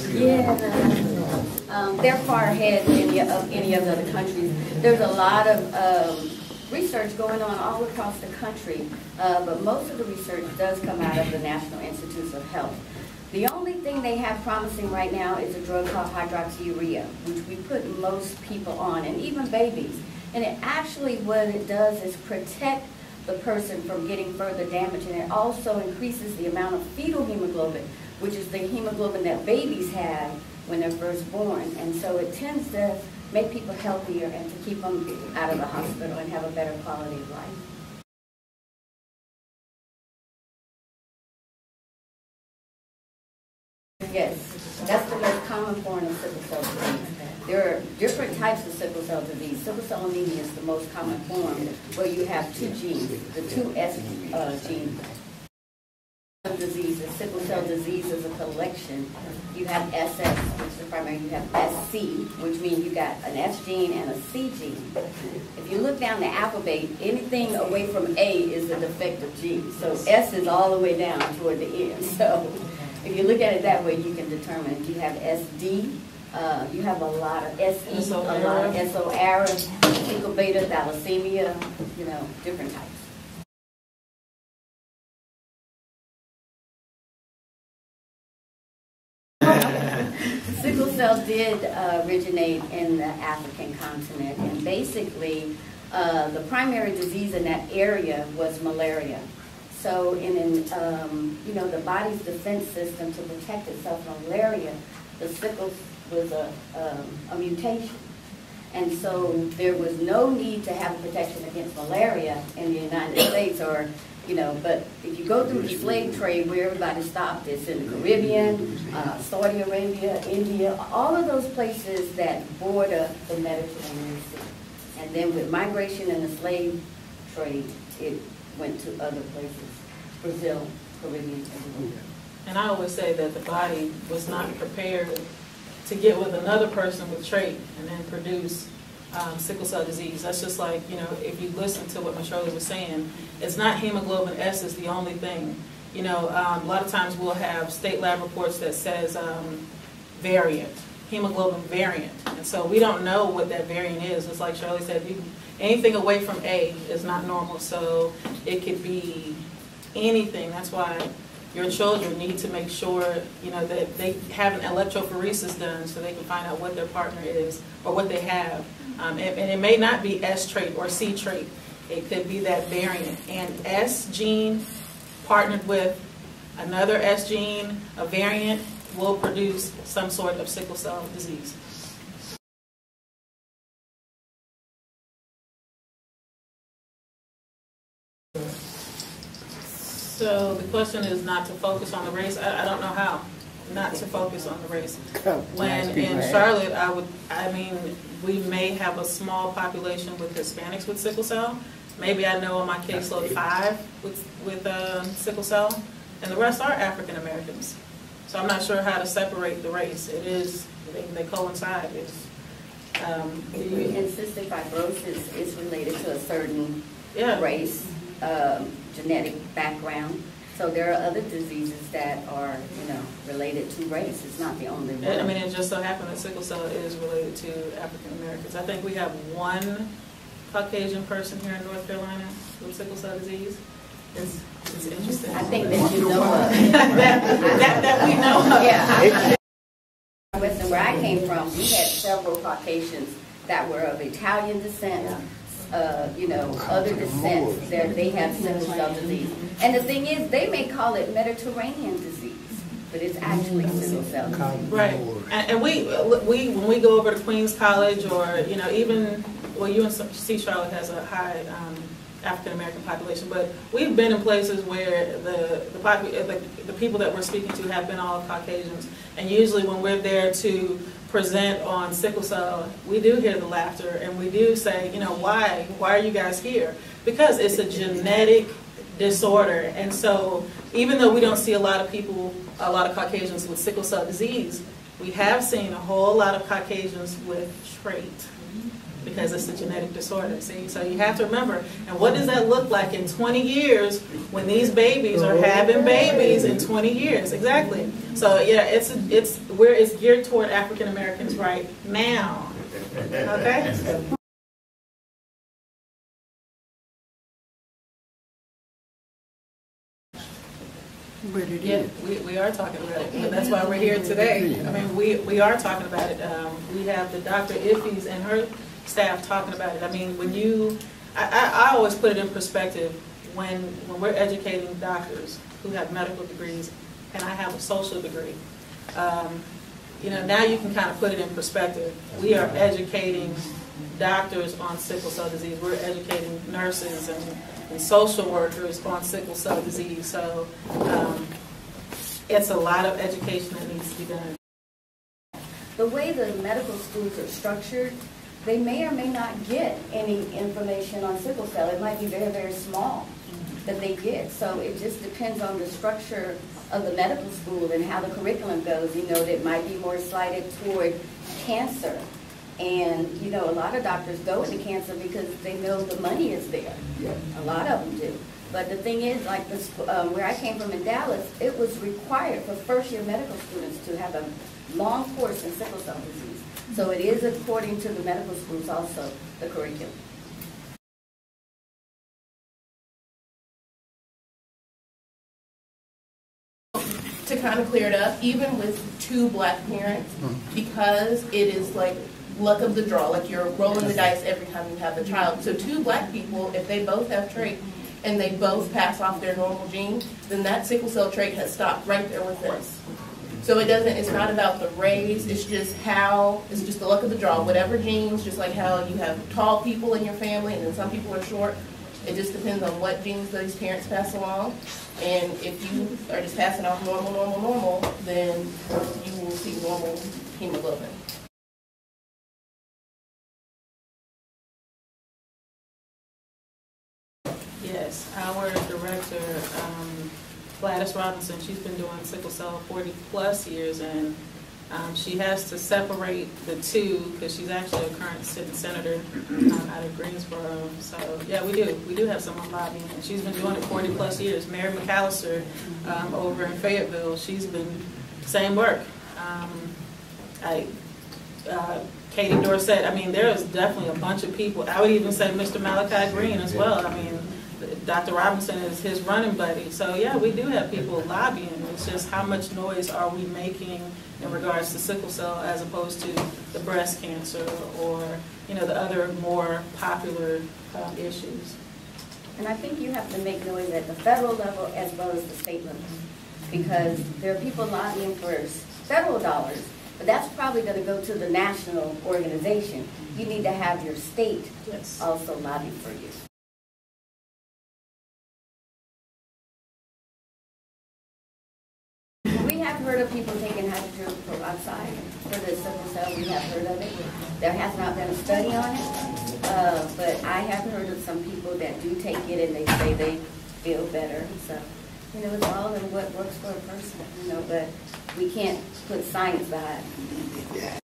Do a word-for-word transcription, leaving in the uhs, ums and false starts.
Yeah, um, they're far ahead of any of any of the other countries. There's a lot of um, research going on all across the country, uh, but most of the research does come out of the National Institutes of Health. The only thing they have promising right now is a drug called hydroxyurea, which we put most people on, and even babies. And it actually, what it does is protect the person from getting further damage, and it also increases the amount of fetal hemoglobin, which is the hemoglobin that babies have when they're first born. And so it tends to make people healthier and to keep them out of the hospital and have a better quality of life. Yes, that's the most common form of sickle cell disease. There are different types of sickle cell disease. Sickle cell anemia is the most common form, where you have two genes, the two S uh, genes. Disease, sickle cell disease is a collection. You have S S, which is the primary. You have S C, which means you got an S gene and a C gene. If you look down the alphabet, anything away from A is a defective gene. So S is all the way down toward the end. So if you look at it that way, you can determine. You have S D, uh, you have a lot of S E, a lot of S O R, sickle beta, thalassemia, you know, different types. Sickle cell did uh, originate in the African continent, and basically uh, the primary disease in that area was malaria. So in, in um, you know, the body's defense system to protect itself from malaria, the sickle was a, um, a mutation. And so there was no need to have protection against malaria in the United States, or, you know, but if you go through the slave trade where everybody stopped, it's in the Caribbean, uh, Saudi Arabia, India, all of those places that border the Mediterranean Sea. And then with migration and the slave trade, it went to other places, Brazil, Caribbean, everywhere. And I always say that the body was not prepared to get with another person with trait and then produce um, sickle cell disease. That's just like, you know, if you listen to what Michelle was saying, it's not hemoglobin S is the only thing. You know, um, a lot of times we'll have state lab reports that says um, variant, hemoglobin variant. And so we don't know what that variant is. It's like Shirley said, you, anything away from A is not normal. So it could be anything. That's why your children need to make sure, you know, that they have an electrophoresis done so they can find out what their partner is or what they have. Um, and, and it may not be S trait or C trait. It could be that variant. And S gene partnered with another S gene, a variant, will produce some sort of sickle cell disease. So the question is not to focus on the race. I, I don't know how not to focus on the race. When in Charlotte, I would, I mean, we may have a small population with Hispanics with sickle cell. Maybe I know on my caseload five with, with um, sickle cell, and the rest are African Americans. So I'm not sure how to separate the race. It is, they, they coincide. It's, um, and cystic fibrosis is related to a certain yeah. race. Um, genetic background. So there are other diseases that are, you know, related to race. It's not the only one. I mean, it just so happened that sickle cell is related to African Americans. I think we have one Caucasian person here in North Carolina with sickle cell disease. It's, it's interesting. I think that you know of. that, that, that we know of. Yeah. I, Western, where I came from, we had several Caucasians that were of Italian descent. Yeah. Uh, you know, other descents, they have sickle cell disease. And the thing is, they may call it Mediterranean disease, but it's actually sickle cell disease. Right. And, and we, we, when we go over to Queens College, or, you know, even, well, U N C Charlotte has a high um, African American population, but we've been in places where the the, the the people that we're speaking to have been all Caucasians, and usually when we're there to present on sickle cell, we do hear the laughter, and we do say, you know, why? Why are you guys here? Because it's a genetic disorder, and so even though we don't see a lot of people, a lot of Caucasians with sickle cell disease, we have seen a whole lot of Caucasians with trait. because it's a genetic disorder. See, so you have to remember. And what does that look like in twenty years when these babies are having babies in twenty years? Exactly. So yeah, it's it's where it's geared toward African Americans right now. Okay. Yeah, we, we are talking about it, and that's why we're here today. I mean, we, we are talking about it. Um, we have the Doctor Iffes and her staff talking about it. I mean, when you, I, I, I always put it in perspective when, when we're educating doctors who have medical degrees, and I have a social degree. Um, you know, now you can kind of put it in perspective. We are educating doctors on sickle cell disease. We're educating nurses and and social workers on sickle cell disease. So um, it's a lot of education that needs to be done. The way the medical schools are structured, they may or may not get any information on sickle cell. It might be very, very small that they get. So it just depends on the structure of the medical school and how the curriculum goes. You know, that might be more slighted toward cancer. And, you know, a lot of doctors go into cancer because they know the money is there. Yeah. A lot of them do. But the thing is, like this, um, where I came from in Dallas, it was required for first-year medical students to have a long course in sickle cell disease. So it is according to the medical schools also, the curriculum. To kind of clear it up, even with two black parents, because it is like luck of the draw, like you're rolling the dice every time you have a child. So two black people, if they both have trait and they both pass off their normal gene, then that sickle cell trait has stopped right there with this. So it doesn't, it's not about the race, it's just how, it's just the luck of the draw. Whatever genes, just like how you have tall people in your family and then some people are short, it just depends on what genes those parents pass along. And if you are just passing off normal, normal, normal, then you will see normal hemoglobin. Yes, our director, um, Gladys Robinson, she's been doing sickle cell forty plus years, and um, she has to separate the two because she's actually a current sitting senator um, out of Greensboro. So yeah, we do. We do have someone lobbying, and she's been doing it forty plus years. Mary McAllister um, over in Fayetteville, she's been same work. Um, I, uh, Katie Dorsett, I mean, there is definitely a bunch of people. I would even say Mister Malachi Green as well. I mean, Doctor Robinson is his running buddy. So yeah, we do have people lobbying. It's just how much noise are we making in regards to sickle cell as opposed to the breast cancer or, you know, the other more popular uh, issues. And I think you have to make noise at the federal level as well as the state level, because there are people lobbying for federal dollars, but that's probably going to go to the national organization. You need to have your state yes. also lobby for you. We have heard of people taking hydrogen peroxide for the sickle cell. We have heard of it. There has not been a study on it, uh, but I have heard of some people that do take it and they say they feel better. So, you know, it's all in what works for a person, you know, but we can't put science behind it.